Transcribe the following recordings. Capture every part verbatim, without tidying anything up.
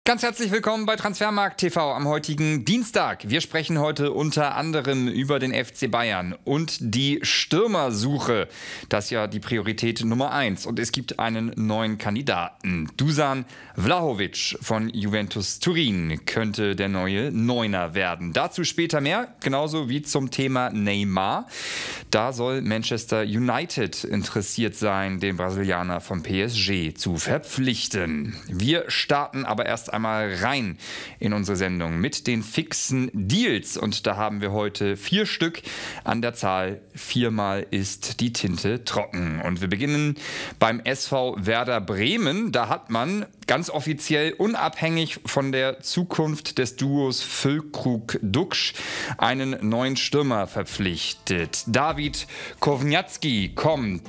Ganz herzlich willkommen bei Transfermarkt T V am heutigen Dienstag. Wir sprechen heute unter anderem über den F C Bayern und die Stürmersuche. Das ist ja die Priorität Nummer eins. Und es gibt einen neuen Kandidaten. Dusan Vlahovic von Juventus Turin könnte der neue Neuner werden. Dazu später mehr, genauso wie zum Thema Neymar. Da soll Manchester United interessiert sein, den Brasilianer vom P S G zu verpflichten. Wir starten aber erst einmal rein in unsere Sendung mit den fixen Deals. Und da haben wir heute vier Stück an der Zahl. Viermal ist die Tinte trocken. Und wir beginnen beim S V Werder Bremen. Da hat man ganz offiziell, unabhängig von der Zukunft des Duos Füllkrug-Duksch, einen neuen Stürmer verpflichtet. David Kowniatski kommt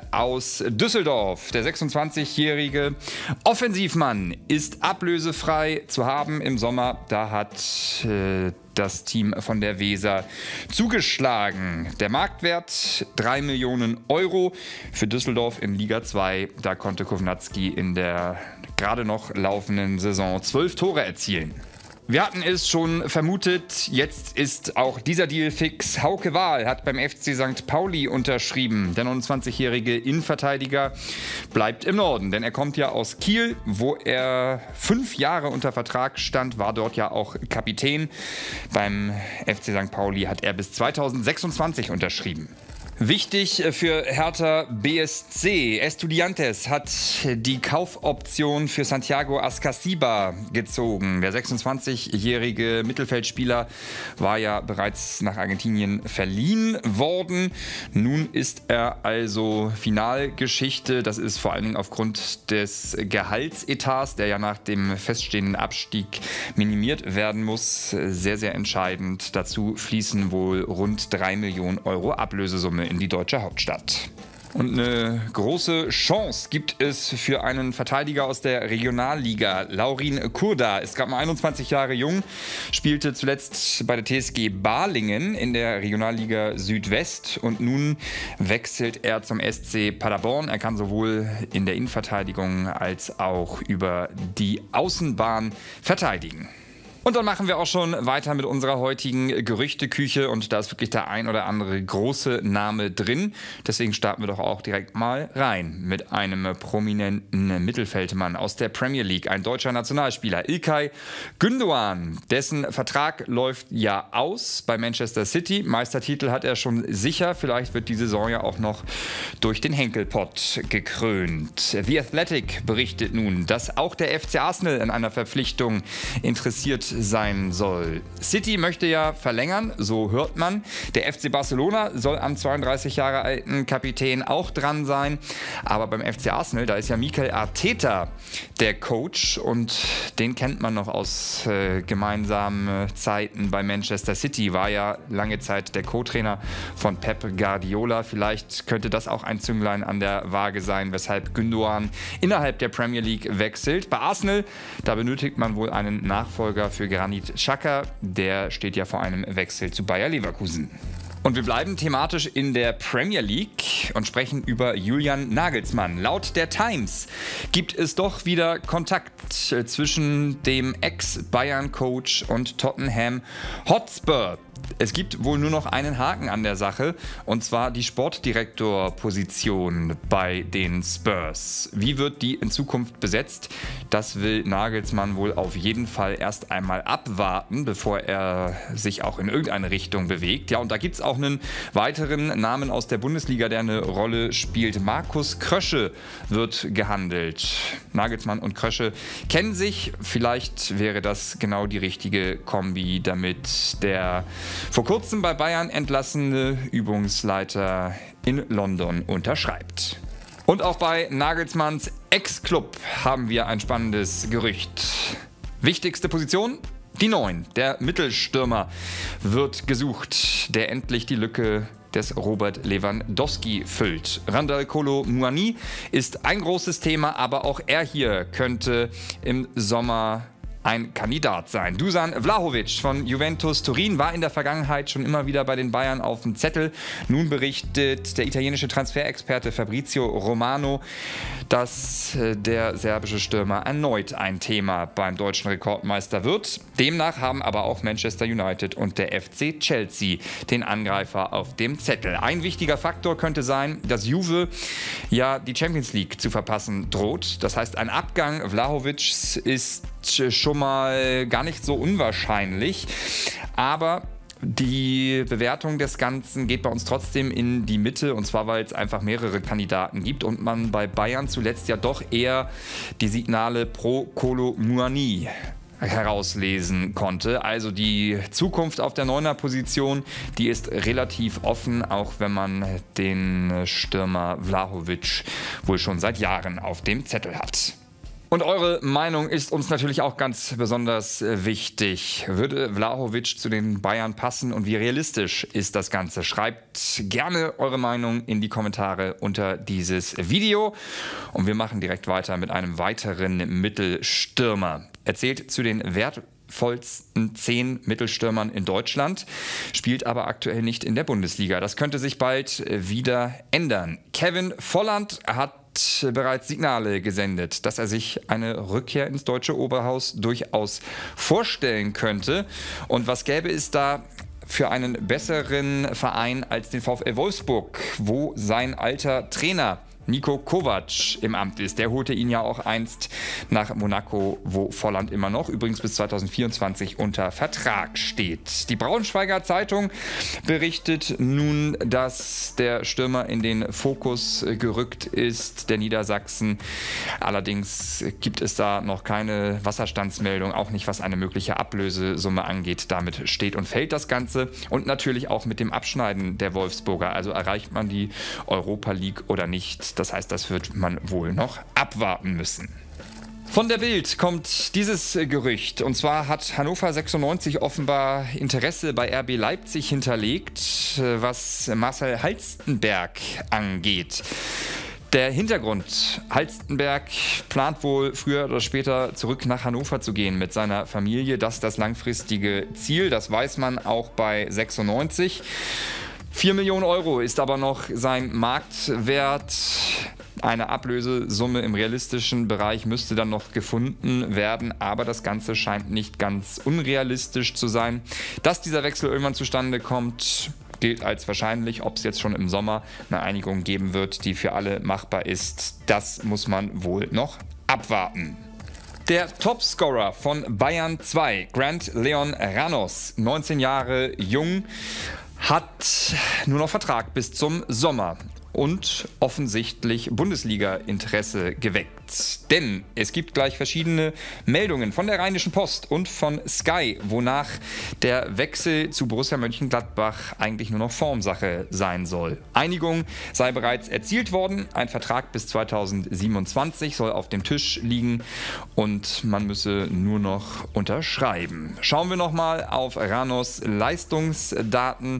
aus Düsseldorf. Der sechsundzwanzigjährige Offensivmann ist ablösefrei zu haben im Sommer. Da hat äh, das Team von der Weser zugeschlagen. Der Marktwert drei Millionen Euro für Düsseldorf in Liga zwei. Da konnte Kowniatski in der gerade noch laufenden Saison zwölf Tore erzielen. Wir hatten es schon vermutet, jetzt ist auch dieser Deal fix. Hauke Wahl hat beim F C Sankt Pauli unterschrieben. Der neunundzwanzigjährige Innenverteidiger bleibt im Norden, denn er kommt ja aus Kiel, wo er fünf Jahre unter Vertrag stand, war dort ja auch Kapitän. Beim F C Sankt Pauli hat er bis zweitausendsechsundzwanzig unterschrieben. Wichtig für Hertha B S C. Estudiantes hat die Kaufoption für Santiago Ascasiba gezogen. Der sechsundzwanzigjährige Mittelfeldspieler war ja bereits nach Argentinien verliehen worden. Nun ist er also Finalgeschichte. Das ist vor allen Dingen aufgrund des Gehaltsetats, der ja nach dem feststehenden Abstieg minimiert werden muss, sehr, sehr entscheidend. Dazu fließen wohl rund drei Millionen Euro Ablösesumme in die deutsche Hauptstadt. Und eine große Chance gibt es für einen Verteidiger aus der Regionalliga. Laurin Kurda ist gerade mal einundzwanzig Jahre jung, spielte zuletzt bei der T S G Balingen in der Regionalliga Südwest und nun wechselt er zum S C Paderborn. Er kann sowohl in der Innenverteidigung als auch über die Außenbahn verteidigen. Und dann machen wir auch schon weiter mit unserer heutigen Gerüchteküche und da ist wirklich der ein oder andere große Name drin. Deswegen starten wir doch auch direkt mal rein mit einem prominenten Mittelfeldmann aus der Premier League, ein deutscher Nationalspieler, İlkay Gündoğan. Dessen Vertrag läuft ja aus bei Manchester City. Meistertitel hat er schon sicher. Vielleicht wird die Saison ja auch noch durch den Henkelpott gekrönt. The Athletic berichtet nun, dass auch der F C Arsenal in einer Verpflichtung interessiert sein soll. City möchte ja verlängern, so hört man. Der F C Barcelona soll am zweiunddreißig Jahre alten Kapitän auch dran sein. Aber beim F C Arsenal, da ist ja Mikel Arteta der Coach und den kennt man noch aus äh, gemeinsamen Zeiten bei Manchester City. War ja lange Zeit der Co-Trainer von Pep Guardiola. Vielleicht könnte das auch ein Zünglein an der Waage sein, weshalb Gündoğan innerhalb der Premier League wechselt. Bei Arsenal, da benötigt man wohl einen Nachfolger für Granit Xhaka, der steht ja vor einem Wechsel zu Bayer Leverkusen. Und wir bleiben thematisch in der Premier League und sprechen über Julian Nagelsmann. Laut der Times gibt es doch wieder Kontakt zwischen dem Ex-Bayern-Coach und Tottenham Hotspur. Es gibt wohl nur noch einen Haken an der Sache, und zwar die Sportdirektorposition bei den Spurs. Wie wird die in Zukunft besetzt? Das will Nagelsmann wohl auf jeden Fall erst einmal abwarten, bevor er sich auch in irgendeine Richtung bewegt. Ja, und da gibt es auch einen weiteren Namen aus der Bundesliga, der eine Rolle spielt. Markus Krösche wird gehandelt. Nagelsmann und Krösche kennen sich. Vielleicht wäre das genau die richtige Kombi, damit der vor kurzem bei Bayern entlassene Übungsleiter in London unterschreibt. Und auch bei Nagelsmanns Ex-Club haben wir ein spannendes Gerücht. Wichtigste Position? Die neun. Der Mittelstürmer wird gesucht, der endlich die Lücke des Robert Lewandowski füllt. Randal Kolo Muani ist ein großes Thema, aber auch er hier könnte im Sommer ein Kandidat sein. Dusan Vlahovic von Juventus Turin war in der Vergangenheit schon immer wieder bei den Bayern auf dem Zettel. Nun berichtet der italienische Transferexperte Fabrizio Romano, dass der serbische Stürmer erneut ein Thema beim deutschen Rekordmeister wird. Demnach haben aber auch Manchester United und der F C Chelsea den Angreifer auf dem Zettel. Ein wichtiger Faktor könnte sein, dass Juve ja die Champions League zu verpassen droht. Das heißt, ein Abgang Vlahovics ist schon mal gar nicht so unwahrscheinlich. Aber die Bewertung des Ganzen geht bei uns trotzdem in die Mitte, und zwar, weil es einfach mehrere Kandidaten gibt und man bei Bayern zuletzt ja doch eher die Signale pro Kolo Muani herauslesen konnte. Also die Zukunft auf der Neuner-Position, die ist relativ offen, auch wenn man den Stürmer Vlahovic wohl schon seit Jahren auf dem Zettel hat. Und eure Meinung ist uns natürlich auch ganz besonders wichtig. Würde Vlahovic zu den Bayern passen und wie realistisch ist das Ganze? Schreibt gerne eure Meinung in die Kommentare unter dieses Video. Und wir machen direkt weiter mit einem weiteren Mittelstürmer. Erzählt zu den wertvollsten zehn Mittelstürmern in Deutschland, spielt aber aktuell nicht in der Bundesliga. Das könnte sich bald wieder ändern. Kevin Volland hat bereits Signale gesendet, dass er sich eine Rückkehr ins deutsche Oberhaus durchaus vorstellen könnte. Und was gäbe es da für einen besseren Verein als den VfL Wolfsburg, wo sein alter Trainer Niko Kovac im Amt ist. Der holte ihn ja auch einst nach Monaco, wo Volland immer noch, übrigens bis zweitausendvierundzwanzig, unter Vertrag steht. Die Braunschweiger Zeitung berichtet nun, dass der Stürmer in den Fokus gerückt ist, der Niedersachsen. Allerdings gibt es da noch keine Wasserstandsmeldung, auch nicht was eine mögliche Ablösesumme angeht. Damit steht und fällt das Ganze. Und natürlich auch mit dem Abschneiden der Wolfsburger. Also erreicht man die Europa League oder nicht? Das heißt, das wird man wohl noch abwarten müssen. Von der Bild kommt dieses Gerücht. Und zwar hat Hannover sechsundneunzig offenbar Interesse bei R B Leipzig hinterlegt, was Marcel Halstenberg angeht. Der Hintergrund: Halstenberg plant wohl früher oder später zurück nach Hannover zu gehen mit seiner Familie. Das ist das langfristige Ziel, das weiß man auch bei sechsundneunzig. vier Millionen Euro ist aber noch sein Marktwert. Eine Ablösesumme im realistischen Bereich müsste dann noch gefunden werden, aber das Ganze scheint nicht ganz unrealistisch zu sein. Dass dieser Wechsel irgendwann zustande kommt, gilt als wahrscheinlich. Ob es jetzt schon im Sommer eine Einigung geben wird, die für alle machbar ist, das muss man wohl noch abwarten. Der Topscorer von Bayern zwei, Grant Leon Ramos, neunzehn Jahre jung, hat nur noch Vertrag bis zum Sommer und offensichtlich Bundesliga-Interesse geweckt. Denn es gibt gleich verschiedene Meldungen von der Rheinischen Post und von Sky, wonach der Wechsel zu Borussia Mönchengladbach eigentlich nur noch Formsache sein soll. Einigung sei bereits erzielt worden, ein Vertrag bis zweitausendsiebenundzwanzig soll auf dem Tisch liegen und man müsse nur noch unterschreiben. Schauen wir nochmal auf Ranos Leistungsdaten.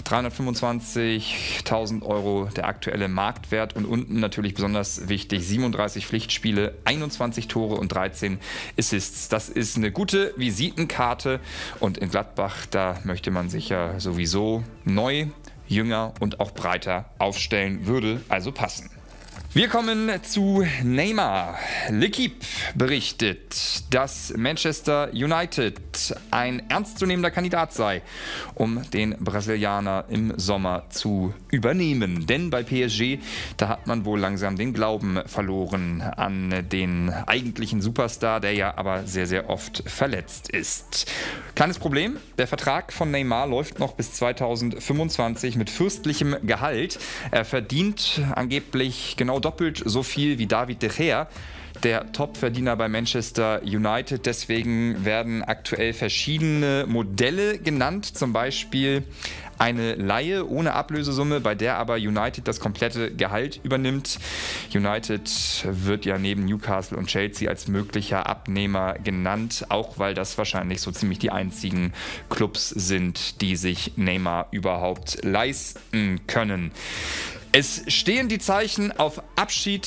dreihundertfünfundzwanzigtausend Euro der aktuelle Marktwert und unten natürlich besonders wichtig, siebenunddreißig Pflichtspiele, einundzwanzig Tore und dreizehn Assists. Das ist eine gute Visitenkarte und in Gladbach, da möchte man sich ja sowieso neu, jünger und auch breiter aufstellen, würde also passen. Wir kommen zu Neymar. L'Équipe berichtet, dass Manchester United ein ernstzunehmender Kandidat sei, um den Brasilianer im Sommer zu übernehmen. Denn bei P S G, da hat man wohl langsam den Glauben verloren an den eigentlichen Superstar, der ja aber sehr, sehr oft verletzt ist. Kleines Problem, der Vertrag von Neymar läuft noch bis zweitausendfünfundzwanzig mit fürstlichem Gehalt. Er verdient angeblich genau doppelt so viel wie David de Gea, der Topverdiener bei Manchester United. Deswegen werden aktuell verschiedene Modelle genannt, zum Beispiel eine Leihe ohne Ablösesumme, bei der aber United das komplette Gehalt übernimmt. United wird ja neben Newcastle und Chelsea als möglicher Abnehmer genannt, auch weil das wahrscheinlich so ziemlich die einzigen Clubs sind, die sich Neymar überhaupt leisten können. Es stehen die Zeichen auf Abschied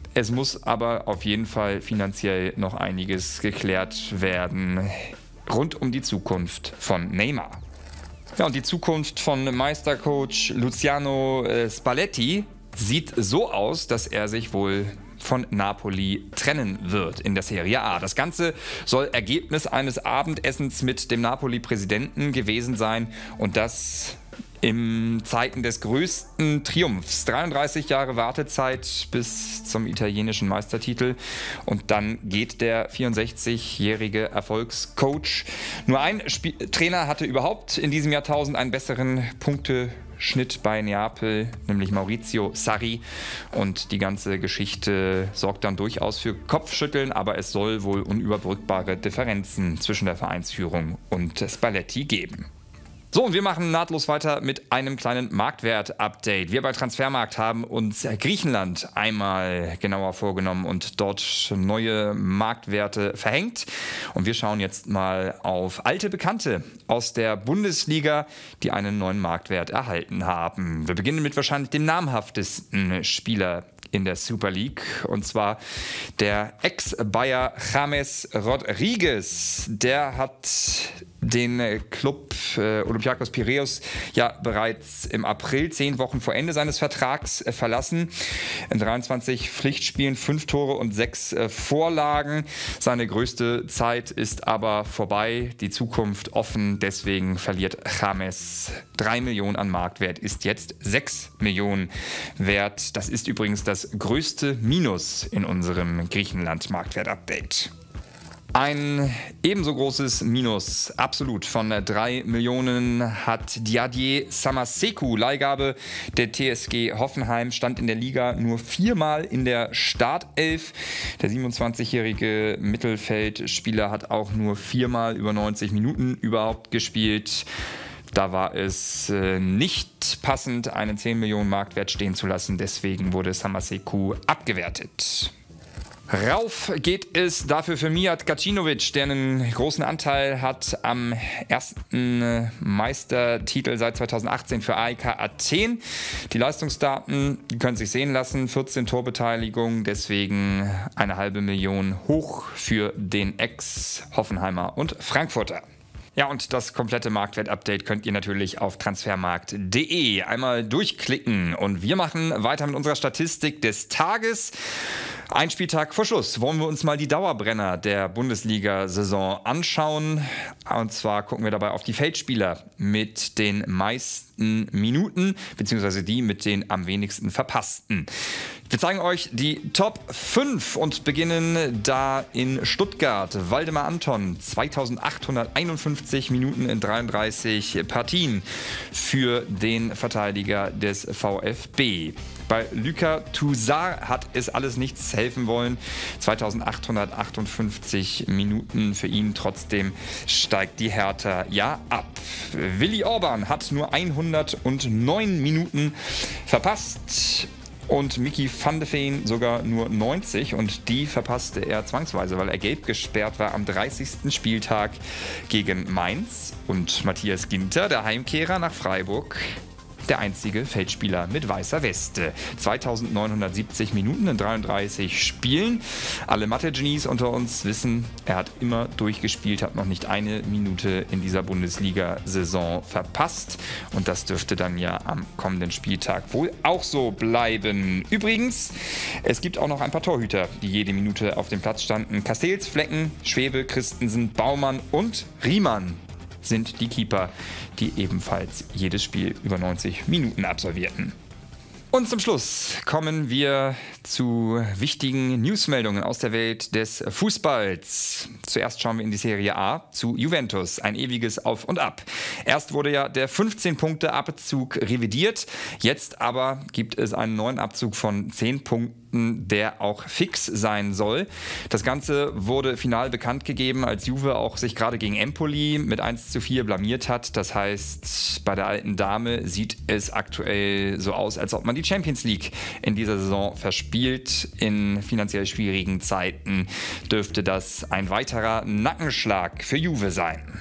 Es muss aber auf jeden Fall finanziell noch einiges geklärt werden rund um die Zukunft von Neymar. Ja, und die Zukunft von Meistercoach Luciano Spalletti sieht so aus, dass er sich wohl von Napoli trennen wird in der Serie A. Das Ganze soll Ergebnis eines Abendessens mit dem Napoli-Präsidenten gewesen sein und das in Zeiten des größten Triumphs. dreiunddreißig Jahre Wartezeit bis zum italienischen Meistertitel und dann geht der vierundsechzigjährige Erfolgscoach. Nur ein Spiel Trainer hatte überhaupt in diesem Jahrtausend einen besseren Punkteschnitt bei Neapel, nämlich Maurizio Sarri. Und die ganze Geschichte sorgt dann durchaus für Kopfschütteln, aber es soll wohl unüberbrückbare Differenzen zwischen der Vereinsführung und Spalletti geben. So, und wir machen nahtlos weiter mit einem kleinen Marktwert-Update. Wir bei Transfermarkt haben uns Griechenland einmal genauer vorgenommen und dort neue Marktwerte verhängt. Und wir schauen jetzt mal auf alte Bekannte aus der Bundesliga, die einen neuen Marktwert erhalten haben. Wir beginnen mit wahrscheinlich dem namhaftesten Spieler in der Super League, und zwar der Ex-Bayer James Rodriguez. Der hat den Club äh, Olympiakos Piräus ja bereits im April, zehn Wochen vor Ende seines Vertrags, äh, verlassen. In dreiundzwanzig Pflichtspielen, fünf Tore und sechs äh, Vorlagen. Seine größte Zeit ist aber vorbei, die Zukunft offen. Deswegen verliert James drei Millionen an Marktwert, ist jetzt sechs Millionen wert. Das ist übrigens das größte Minus in unserem Griechenland-Marktwert-Update. Ein ebenso großes Minus, absolut, von drei Millionen hat Diadier Samaseku. Leihgabe der T S G Hoffenheim, stand in der Liga nur viermal in der Startelf. Der siebenundzwanzigjährige Mittelfeldspieler hat auch nur viermal über neunzig Minuten überhaupt gespielt. Da war es äh, nicht passend, einen zehn Millionen Marktwert stehen zu lassen. Deswegen wurde Samaseku abgewertet. Rauf geht es dafür für Mijat Gacinovic, der einen großen Anteil hat am ersten Meistertitel seit zweitausendachtzehn für A E K Athen. Die Leistungsdaten, die können sich sehen lassen, vierzehn Torbeteiligung, deswegen eine halbe Million hoch für den Ex-Hoffenheimer und Frankfurter. Ja, und das komplette Marktwert-Update könnt ihr natürlich auf transfermarkt punkt de einmal durchklicken. Und wir machen weiter mit unserer Statistik des Tages. Ein Spieltag vor Schluss wollen wir uns mal die Dauerbrenner der Bundesliga-Saison anschauen. Und zwar gucken wir dabei auf die Feldspieler mit den meisten Minuten, beziehungsweise die mit den am wenigsten verpassten. Wir zeigen euch die Top fünf und beginnen da in Stuttgart. Waldemar Anton, zweitausendachthunderteinundfünfzig Minuten in dreiunddreißig Partien für den Verteidiger des VfB. Bei Luka Toussaint hat es alles nichts helfen wollen. zweitausendachthundertachtundfünfzig Minuten für ihn, trotzdem steigt die Hertha ja ab. Willi Orban hat nur hundertneun Minuten verpasst. Und Mickey van de Ven sogar nur neunzig, und die verpasste er zwangsweise, weil er gelb gesperrt war am dreißigsten Spieltag gegen Mainz. Und Matthias Ginter, der Heimkehrer nach Freiburg, der einzige Feldspieler mit weißer Weste. zweitausendneunhundertsiebzig Minuten in dreiunddreißig Spielen. Alle Mathe-Genies unter uns wissen, er hat immer durchgespielt, hat noch nicht eine Minute in dieser Bundesliga-Saison verpasst. Und das dürfte dann ja am kommenden Spieltag wohl auch so bleiben. Übrigens, es gibt auch noch ein paar Torhüter, die jede Minute auf dem Platz standen. Castells, Flecken, Schwebe, Christensen, Baumann und Riemann sind die Keeper, die ebenfalls jedes Spiel über neunzig Minuten absolvierten. Und zum Schluss kommen wir zu wichtigen Newsmeldungen aus der Welt des Fußballs. Zuerst schauen wir in die Serie A zu Juventus. Ein ewiges Auf und Ab. Erst wurde ja der fünfzehn-Punkte-Abzug revidiert. Jetzt aber gibt es einen neuen Abzug von zehn Punkten, der auch fix sein soll. Das Ganze wurde final bekannt gegeben, als Juve auch sich gerade gegen Empoli mit eins zu vier blamiert hat. Das heißt, bei der alten Dame sieht es aktuell so aus, als ob man die Champions League in dieser Saison verspielt. In finanziell schwierigen Zeiten dürfte das ein weiterer Nackenschlag für Juve sein.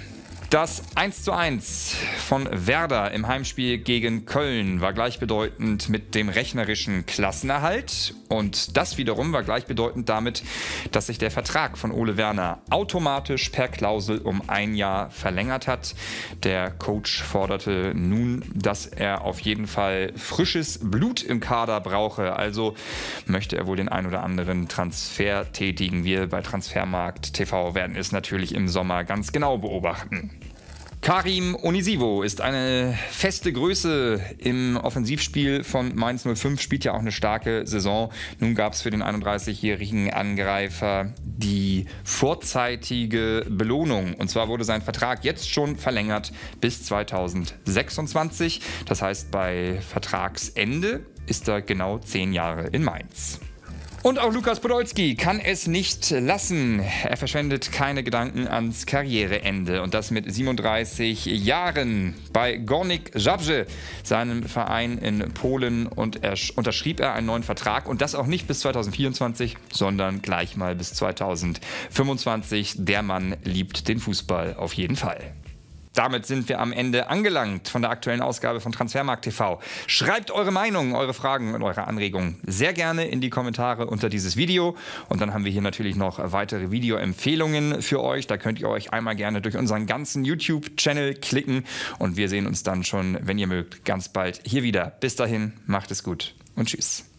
Das eins zu eins von Werder im Heimspiel gegen Köln war gleichbedeutend mit dem rechnerischen Klassenerhalt. Und das wiederum war gleichbedeutend damit, dass sich der Vertrag von Ole Werner automatisch per Klausel um ein Jahr verlängert hat. Der Coach forderte nun, dass er auf jeden Fall frisches Blut im Kader brauche. Also möchte er wohl den ein oder anderen Transfer tätigen. Wir bei Transfermarkt T V werden es natürlich im Sommer ganz genau beobachten. Karim Onisivo ist eine feste Größe im Offensivspiel von Mainz null fünf, spielt ja auch eine starke Saison. Nun gab es für den einunddreißigjährigen Angreifer die vorzeitige Belohnung. Und zwar wurde sein Vertrag jetzt schon verlängert bis zweitausendsechsundzwanzig. Das heißt, bei Vertragsende ist er genau zehn Jahre in Mainz. Und auch Lukas Podolski kann es nicht lassen. Er verschwendet keine Gedanken ans Karriereende. Und das mit siebenunddreißig Jahren. Bei Górnik Zabrze, seinem Verein in Polen, und er unterschrieb er einen neuen Vertrag. Und das auch nicht bis zweitausendvierundzwanzig, sondern gleich mal bis zweitausendfünfundzwanzig. Der Mann liebt den Fußball auf jeden Fall. Damit sind wir am Ende angelangt von der aktuellen Ausgabe von Transfermarkt T V. Schreibt eure Meinungen, eure Fragen und eure Anregungen sehr gerne in die Kommentare unter dieses Video. Und dann haben wir hier natürlich noch weitere Videoempfehlungen für euch. Da könnt ihr euch einmal gerne durch unseren ganzen YouTube-Channel klicken. Und wir sehen uns dann schon, wenn ihr mögt, ganz bald hier wieder. Bis dahin, macht es gut und tschüss.